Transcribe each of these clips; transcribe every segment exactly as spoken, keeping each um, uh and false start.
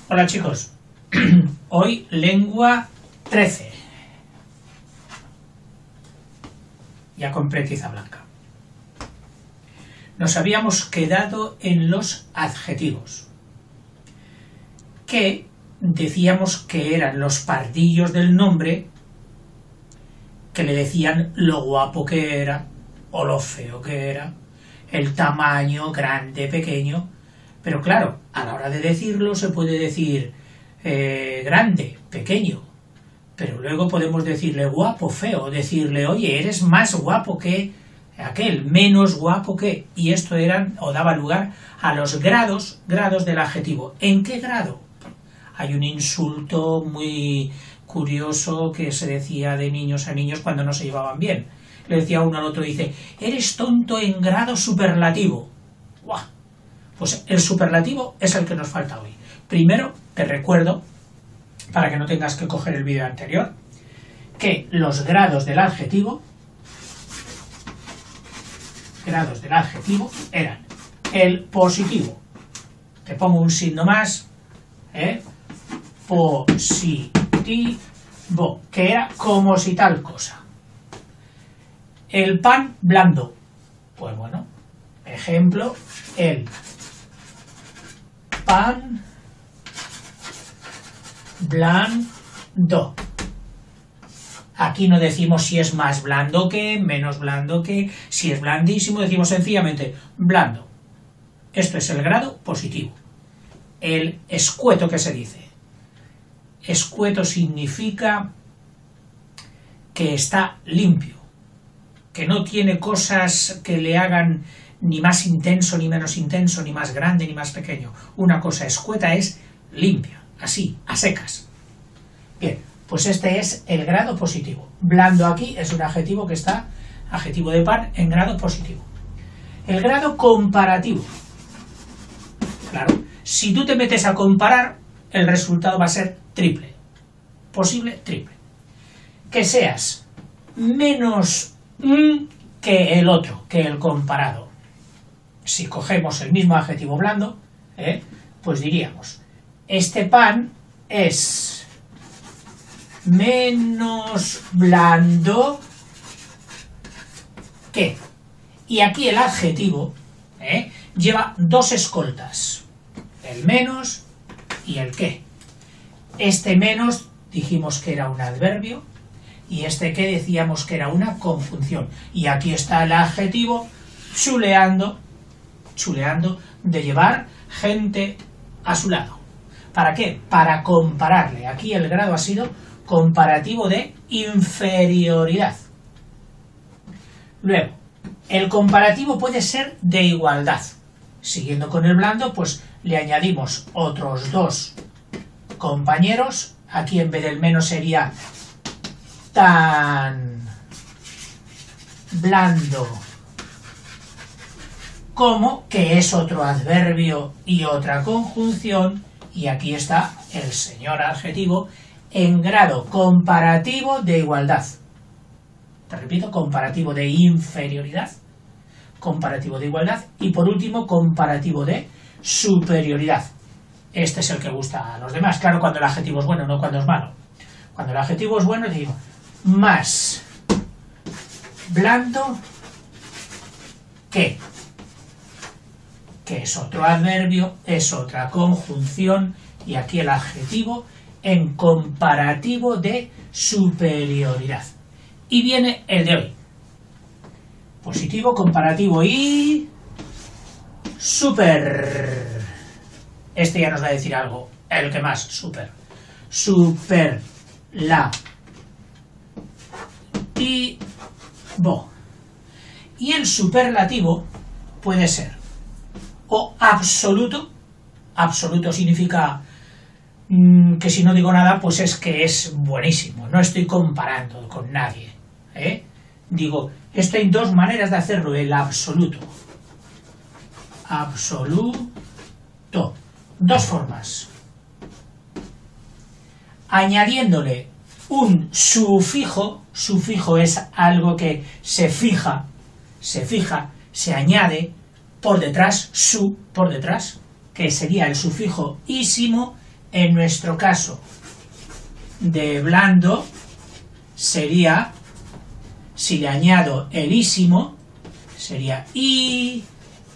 Hola chicos, hoy lengua trece, ya compré tiza blanca. Nos habíamos quedado en los adjetivos, que decíamos que eran los pardillos del nombre que le decían lo guapo que era o lo feo que era, el tamaño, grande, pequeño. Pero claro, a la hora de decirlo se puede decir eh, grande, pequeño, pero luego podemos decirle guapo, feo, decirle, oye, eres más guapo que aquel, menos guapo que, y esto eran, o daba lugar a los grados, grados del adjetivo. ¿En qué grado? Hay un insulto muy curioso que se decía de niños a niños cuando no se llevaban bien. Le decía uno al otro, dice, eres tonto en grado superlativo. ¡Guau! Pues el superlativo es el que nos falta hoy. Primero, te recuerdo, para que no tengas que coger el vídeo anterior, que los grados del adjetivo, grados del adjetivo eran el positivo, te pongo un signo más, ¿eh? Positivo, que era como si tal cosa. El pan blando, pues bueno, ejemplo, el pan blando. Aquí no decimos si es más blando que, menos blando que, si es blandísimo, decimos sencillamente blando. Esto es el grado positivo. El escueto, ¿qué se dice? Escueto significa que está limpio, que no tiene cosas que le hagan ni más intenso, ni menos intenso, ni más grande, ni más pequeño. Una cosa escueta es limpia, así, a secas. Bien, pues este es el grado positivo. Blando aquí es un adjetivo que está, adjetivo de pan, en grado positivo. El grado comparativo. Claro, si tú te metes a comparar, el resultado va a ser triple. Posible, triple. Que seas menos mm, que el otro, que el comparado. Si cogemos el mismo adjetivo blando, ¿eh? pues diríamos, este pan es menos blando que. Y aquí el adjetivo ¿eh? lleva dos escoltas, el menos y el que. Este menos dijimos que era un adverbio y este que decíamos que era una conjunción. Y aquí está el adjetivo chuleando, chuleando de llevar gente a su lado. ¿Para qué? Para compararle. Aquí el grado ha sido comparativo de inferioridad. Luego, el comparativo puede ser de igualdad. Siguiendo con el blando, pues le añadimos otros dos compañeros. Aquí en vez del menos sería tan blando como, que es otro adverbio y otra conjunción, y aquí está el señor adjetivo en grado comparativo de igualdad. Te repito, comparativo de inferioridad, comparativo de igualdad, y por último, comparativo de superioridad. Este es el que gusta a los demás, claro, cuando el adjetivo es bueno, no cuando es malo. Cuando el adjetivo es bueno, decimos más blando que, que es otro adverbio, es otra conjunción, y aquí el adjetivo en comparativo de superioridad. Y viene el de hoy. Positivo, comparativo y super. Este ya nos va a decir algo, el que más, super. Superlativo. Y el superlativo puede ser o absoluto. Absoluto significa mmm, que si no digo nada, pues es que es buenísimo. No estoy comparando con nadie, ¿eh? Digo, esto hay dos maneras de hacerlo, el absoluto. Absoluto. Dos formas. Añadiéndole un sufijo, sufijo es algo que se fija, se fija, se añade por detrás, su, por detrás, que sería el sufijo ísimo En nuestro caso de blando sería, si le añado el ísimo, sería i,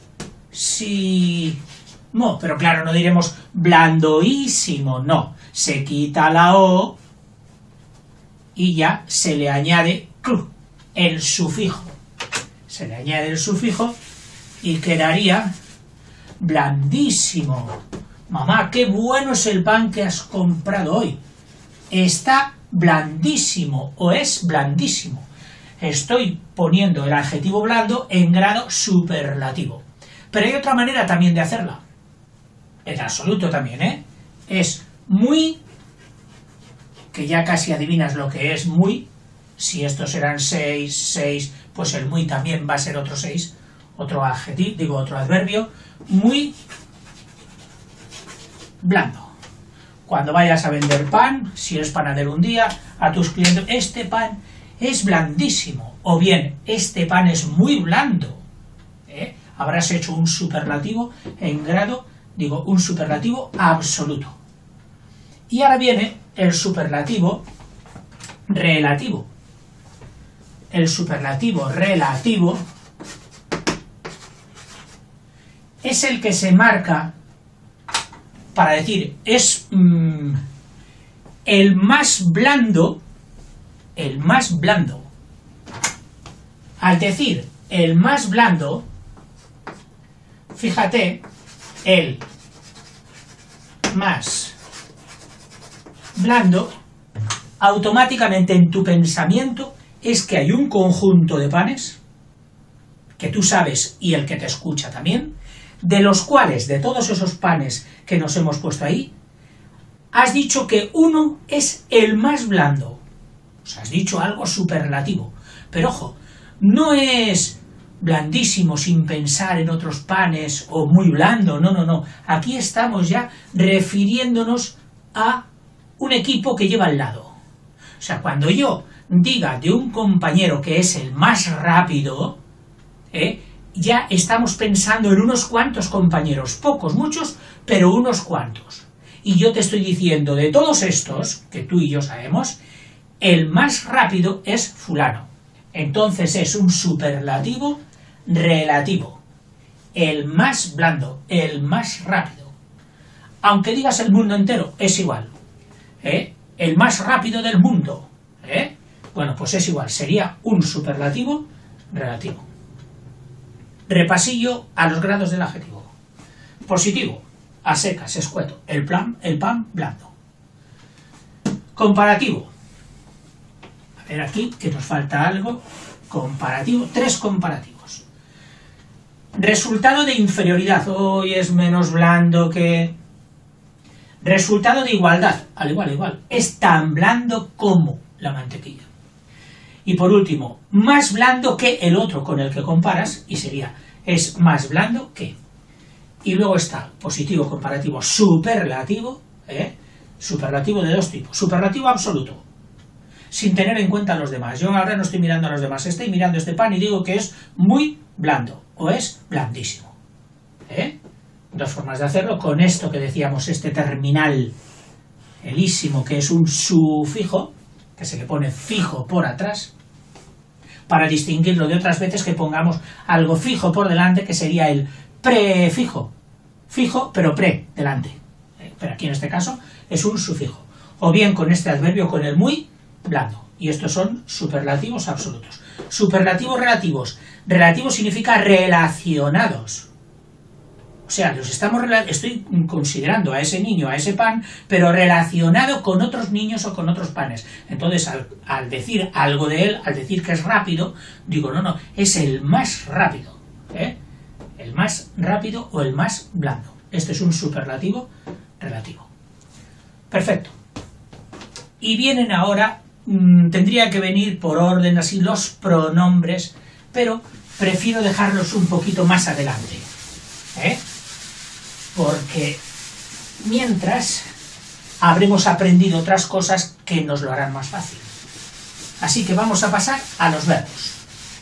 si, no, pero claro, no diremos blandoísimo, no, se quita la o y ya se le añade el sufijo, se le añade el sufijo y quedaría blandísimo. Mamá, qué bueno es el pan que has comprado hoy. Está blandísimo o es blandísimo. Estoy poniendo el adjetivo blando en grado superlativo. Pero hay otra manera también de hacerla. En absoluto también, ¿eh? Es muy, que ya casi adivinas lo que es muy. Si estos eran seis, seis, pues el muy también va a ser otro seis. Otro adjetivo, digo otro adverbio. Muy blando. Cuando vayas a vender pan, si eres panadero un día, a tus clientes, este pan es blandísimo, o bien, este pan es muy blando. ¿Eh? Habrás hecho un superlativo en grado, digo, un superlativo absoluto. Y ahora viene el superlativo relativo. El superlativo relativo es el que se marca para decir, es mmm, el más blando, el más blando. Al decir el más blando, fíjate, el más blando, automáticamente en tu pensamiento es que hay un conjunto de panes, que tú sabes y el que te escucha también, de los cuales, de todos esos panes que nos hemos puesto ahí, has dicho que uno es el más blando. O sea, has dicho algo superlativo. Pero ojo, no es blandísimo sin pensar en otros panes o muy blando, no, no, no. Aquí estamos ya refiriéndonos a un equipo que lleva al lado. O sea, cuando yo diga de un compañero que es el más rápido, ¿eh? ya estamos pensando en unos cuantos compañeros, pocos, muchos, pero unos cuantos. Y yo te estoy diciendo, de todos estos, que tú y yo sabemos, el más rápido es fulano. Entonces es un superlativo relativo. El más blando, el más rápido. Aunque digas el mundo entero, es igual. ¿Eh? El más rápido del mundo. ¿Eh? Bueno, pues es igual, sería un superlativo relativo. Repasillo a los grados del adjetivo. Positivo, a secas, escueto, el, plan, el pan blando. Comparativo. A ver aquí, que nos falta algo. Comparativo, tres comparativos. Resultado de inferioridad, hoy es menos blando que... Resultado de igualdad, al igual, igual, es tan blando como la mantequilla. Y por último, más blando que el otro con el que comparas, y sería, es más blando que. Y luego está positivo, comparativo, superlativo, ¿eh? Superlativo de dos tipos. Superlativo absoluto, sin tener en cuenta a los demás. Yo ahora no estoy mirando a los demás, estoy mirando este pan y digo que es muy blando, o es blandísimo. ¿Eh? Dos formas de hacerlo, con esto que decíamos, este terminal, elísimo, que es un sufijo, que se le pone fijo por atrás, para distinguirlo de otras veces que pongamos algo fijo por delante, que sería el prefijo. Fijo, pero pre, delante. Pero aquí en este caso es un sufijo. O bien con este adverbio, con el muy blando. Y estos son superlativos absolutos. Superlativos relativos. Relativo significa relacionados. O sea, los estamos estoy considerando a ese niño, a ese pan, pero relacionado con otros niños o con otros panes. Entonces, al, al decir algo de él, al decir que es rápido, digo, no, no, es el más rápido. ¿Eh? El más rápido o el más blando. Este es un superlativo relativo. Perfecto. Y vienen ahora, mmm, tendría que venir por orden así los pronombres, pero prefiero dejarlos un poquito más adelante. ¿Eh? Porque mientras habremos aprendido otras cosas que nos lo harán más fácil. Así que vamos a pasar a los verbos.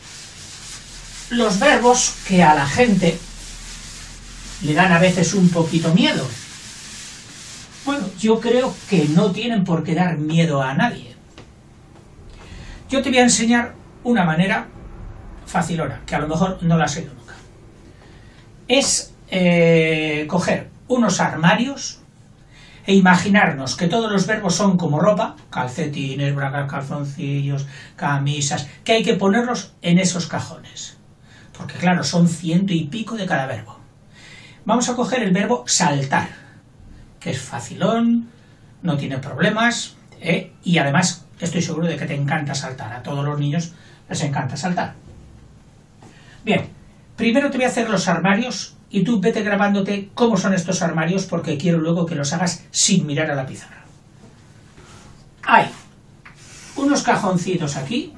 Los verbos que a la gente le dan a veces un poquito miedo. Bueno, yo creo que no tienen por qué dar miedo a nadie. Yo te voy a enseñar una manera facilona, que a lo mejor no la has oído nunca. Es eh, coger unos armarios e imaginarnos que todos los verbos son como ropa, calcetines, bragas, calzoncillos, camisas, que hay que ponerlos en esos cajones. Porque claro, son ciento y pico de cada verbo. Vamos a coger el verbo saltar, que es facilón, no tiene problemas, ¿eh? Y además estoy seguro de que te encanta saltar. A todos los niños les encanta saltar. Bien, primero te voy a hacer los armarios y tú vete grabándote cómo son estos armarios porque quiero luego que los hagas sin mirar a la pizarra. Hay unos cajoncitos aquí,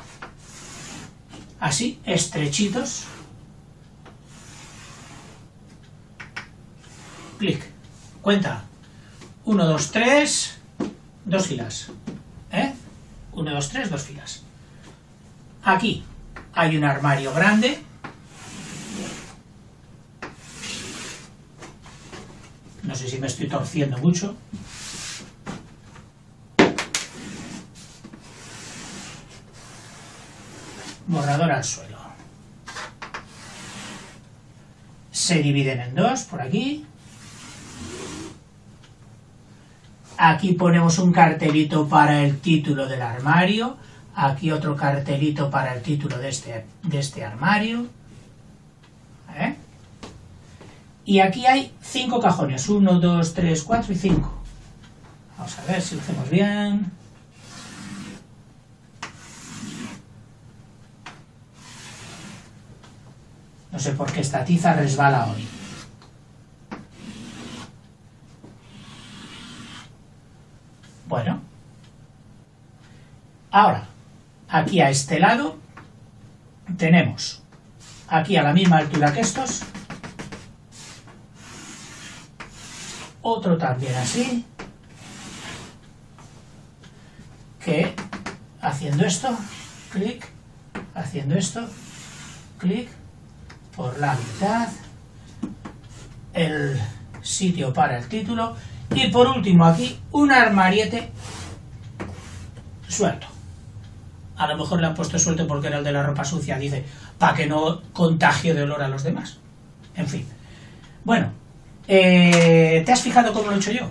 así, estrechitos. Clic. Cuenta. uno, dos, tres, dos filas. ¿Eh? uno, dos, tres, dos filas. Aquí hay un armario grande. No sé si me estoy torciendo mucho. Borrador al suelo. Se dividen en dos, por aquí. Aquí ponemos un cartelito para el título del armario. Aquí otro cartelito para el título de este, de este armario. ¿Eh? Y aquí hay cinco cajones. Uno, dos, tres, cuatro y cinco. Vamos a ver si lo hacemos bien. No sé por qué esta tiza resbala hoy. Bueno. Ahora, aquí a este lado tenemos, aquí a la misma altura que estos, otro también así, que haciendo esto, clic, haciendo esto, clic, por la mitad, el sitio para el título, y por último aquí un armariete suelto. A lo mejor le han puesto suelto porque era el de la ropa sucia, dice, para que no contagie de olor a los demás. En fin. Bueno, eh, ¿te has fijado cómo lo he hecho yo?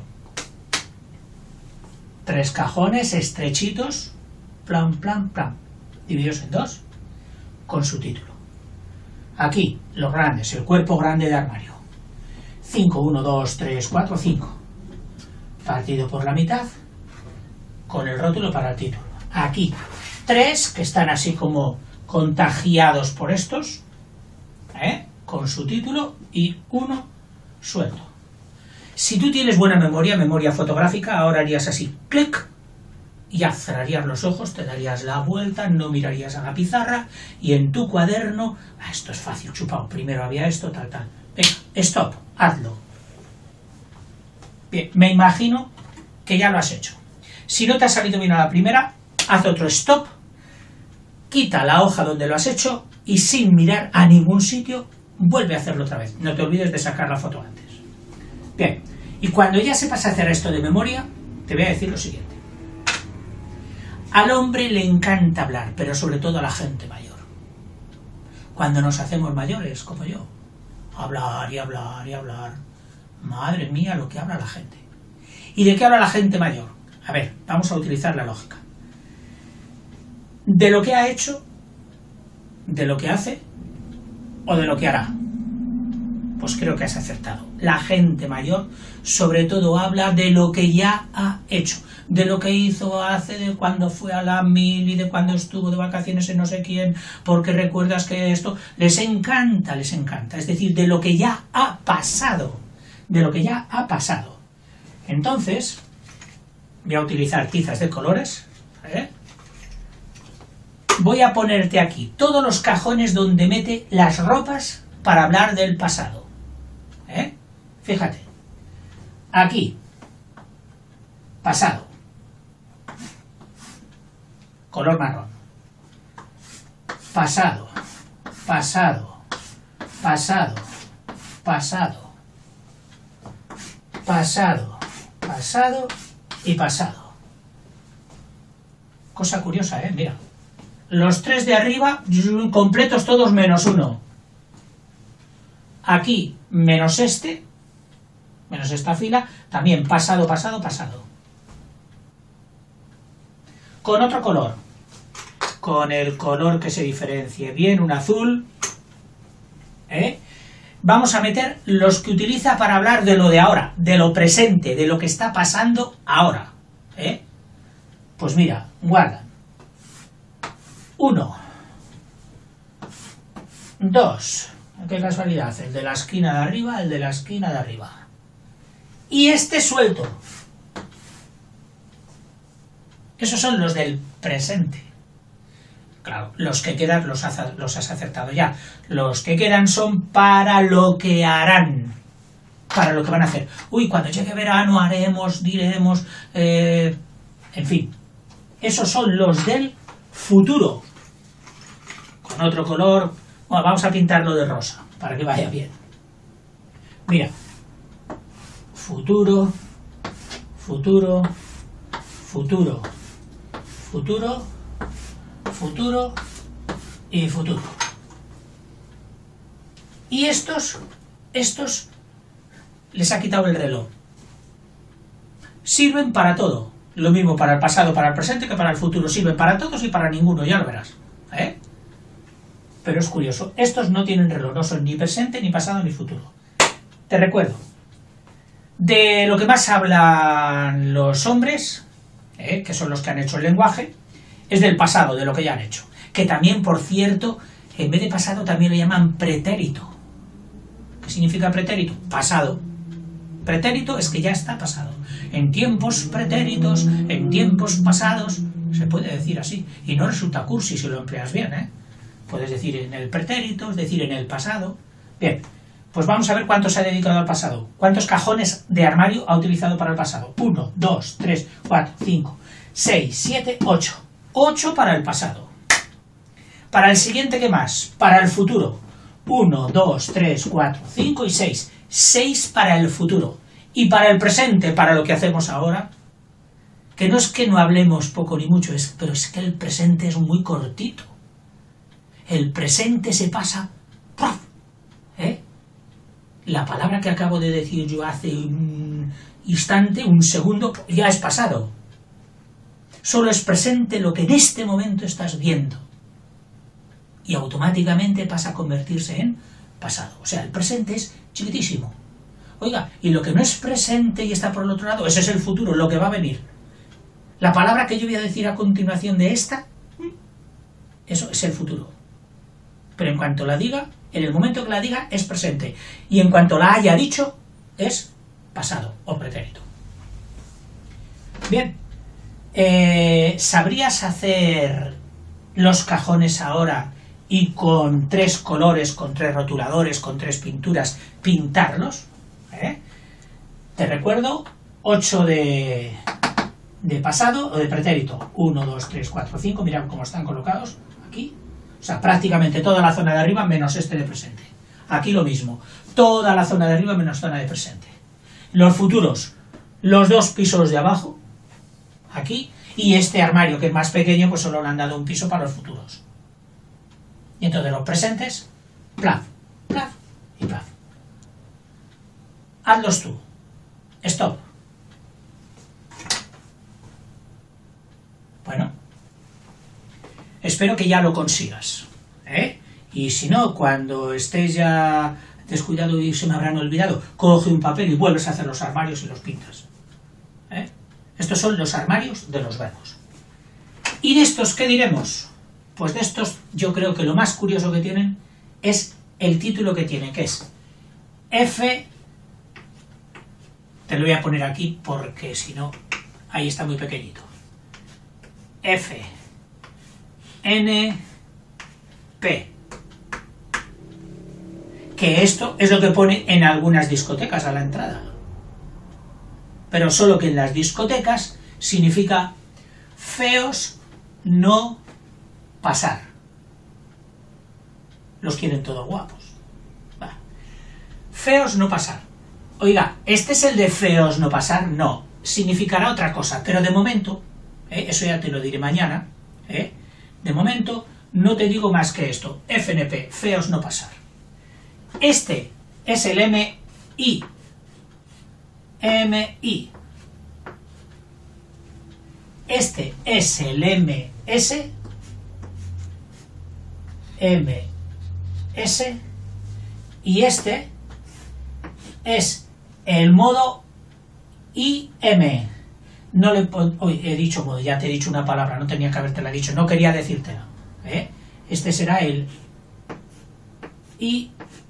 Tres cajones estrechitos, plan, plan, plan, divididos en dos, con su título. Aquí, los grandes, el cuerpo grande de armario. cinco, uno, dos, tres, cuatro, cinco. Partido por la mitad, con el rótulo para el título. Aquí, tres que están así como contagiados por estos, ¿eh? Con su título, y uno suelto. Si tú tienes buena memoria, memoria fotográfica, ahora harías así, clic, y ya cerrarías los ojos, te darías la vuelta, no mirarías a la pizarra, y en tu cuaderno, ah, esto es fácil, chupado, primero había esto, tal, tal. Venga, stop, hazlo. Bien, me imagino que ya lo has hecho. Si no te ha salido bien a la primera, haz otro stop, quita la hoja donde lo has hecho y sin mirar a ningún sitio, vuelve a hacerlo otra vez. No te olvides de sacar la foto antes. Bien, y cuando ya sepas hacer esto de memoria, te voy a decir lo siguiente. Al hombre le encanta hablar, pero sobre todo a la gente mayor. Cuando nos hacemos mayores, como yo, hablar y hablar y hablar. Madre mía, lo que habla la gente. ¿Y de qué habla la gente mayor? A ver, vamos a utilizar la lógica. ¿De lo que ha hecho? ¿De lo que hace? ¿O de lo que hará? Pues creo que has acertado. La gente mayor, sobre todo, habla de lo que ya ha hecho. De lo que hizo hace, de cuando fue a la mil y de cuando estuvo de vacaciones en no sé quién, porque recuerdas que esto... Les encanta, les encanta. Es decir, de lo que ya ha pasado. De lo que ya ha pasado. Entonces, voy a utilizar tizas de colores. ¿eh? Voy a ponerte aquí todos los cajones donde mete las ropas para hablar del pasado. ¿Eh? Fíjate. Aquí. Pasado. Color marrón. Pasado. Pasado. Pasado. Pasado. Pasado. pasado y pasado. Cosa curiosa, ¿eh? Mira. Los tres de arriba, completos todos menos uno. Aquí, menos este, menos esta fila, también pasado, pasado, pasado. Con otro color. Con el color que se diferencie bien, un azul. ¿Eh? Vamos a meter los que utiliza para hablar de lo de ahora, de lo presente, de lo que está pasando ahora. ¿Eh? Pues mira, guardan. Uno. Dos. Qué casualidad, el de la esquina de arriba, el de la esquina de arriba. Y este suelto. Esos son los del presente. Claro, los que quedan los has, los has acertado ya. Los que quedan son para lo que harán. Para lo que van a hacer. Uy, cuando llegue verano haremos, diremos... Eh, en fin. Esos son los del futuro. Con otro color... Bueno, vamos a pintarlo de rosa, para que vaya bien. Mira. Futuro. Futuro. Futuro. Futuro. Futuro y futuro. Y estos, estos les ha quitado el reloj. Sirven para todo. Lo mismo para el pasado, para el presente que para el futuro. Sirven para todos y para ninguno, ya lo verás. ¿Eh? Pero es curioso. Estos no tienen reloj, no son ni presente, ni pasado, ni futuro. Te recuerdo. De lo que más hablan los hombres, ¿eh? Que son los que han hecho el lenguaje, es del pasado, de lo que ya han hecho. Que también, por cierto, en vez de pasado también lo llaman pretérito. ¿Qué significa pretérito? Pasado. Pretérito es que ya está pasado. En tiempos pretéritos, en tiempos pasados, se puede decir así. Y no resulta cursi si lo empleas bien, ¿eh? Puedes decir en el pretérito, es decir, en el pasado. Bien, pues vamos a ver cuánto se ha dedicado al pasado. ¿Cuántos cajones de armario ha utilizado para el pasado? Uno, dos, tres, cuatro, cinco, seis, siete, ocho. ocho para el pasado. Para el siguiente, ¿qué más? Para el futuro. uno, dos, tres, cuatro, cinco y seis. seis para el futuro. Y para el presente, para lo que hacemos ahora, que no es que no hablemos poco ni mucho, es, pero es que el presente es muy cortito. El presente se pasa... ¡Puf! ¿Eh? La palabra que acabo de decir yo hace un instante, un segundo, ya es pasado. Solo es presente lo que en este momento estás viendo. Y automáticamente pasa a convertirse en pasado. O sea, el presente es chiquitísimo. Oiga, y lo que no es presente y está por el otro lado, ese es el futuro, lo que va a venir. La palabra que yo voy a decir a continuación de esta, eso es el futuro. Pero en cuanto la diga, en el momento que la diga, es presente. Y en cuanto la haya dicho, es pasado o pretérito. Bien. Eh, ¿Sabrías hacer los cajones ahora y con tres colores, con tres rotuladores, con tres pinturas, pintarlos? ¿Eh? Te recuerdo, ocho de, de pasado o de pretérito. uno, dos, tres, cuatro, cinco, mirad cómo están colocados aquí. O sea, prácticamente toda la zona de arriba menos este de presente. Aquí lo mismo, toda la zona de arriba menos zona de presente. Los futuros, los dos pisos de abajo, aquí, y este armario que es más pequeño, pues solo le han dado un piso para los futuros. Y entonces los presentes, plaf, plaf y plaf. Hazlos tú. Stop. Bueno, espero que ya lo consigas, ¿eh? Y si no, cuando estés ya descuidado y se me habrán olvidado, coge un papel y vuelves a hacer los armarios y los pintas, ¿eh? Estos son los armarios de los verbos. ¿Y de estos qué diremos? Pues de estos yo creo que lo más curioso que tienen es el título que tienen, que es F... Te lo voy a poner aquí porque si no, ahí está muy pequeñito. F, N, P. Que esto es lo que pone en algunas discotecas a la entrada. Pero solo que en las discotecas significa feos no pasar. Los quieren todos guapos. Va. Feos no pasar. Oiga, ¿este es el de feos no pasar? No. significará otra cosa, pero de momento, ¿eh? eso ya te lo diré mañana, ¿eh? de momento no te digo más que esto, F N P, feos no pasar. Este es el M I, M I. Este es el M S, M S, y este es el modo I M. No le hoy he dicho modo, ya te he dicho una palabra, no tenía que habértela dicho, no quería decírtela, ¿eh? Este será el I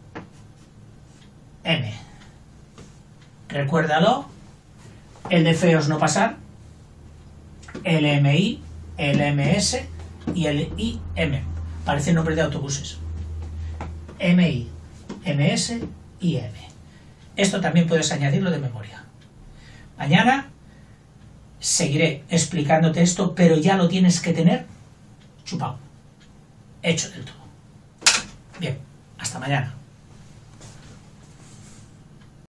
M. Recuérdalo, el de feos no pasar, el M I, el M S y el I M. Parece nombre de autobuses. M I, M S, I M. Esto también puedes añadirlo de memoria. Mañana seguiré explicándote esto, pero ya lo tienes que tener chupado, hecho del todo. Bien, hasta mañana.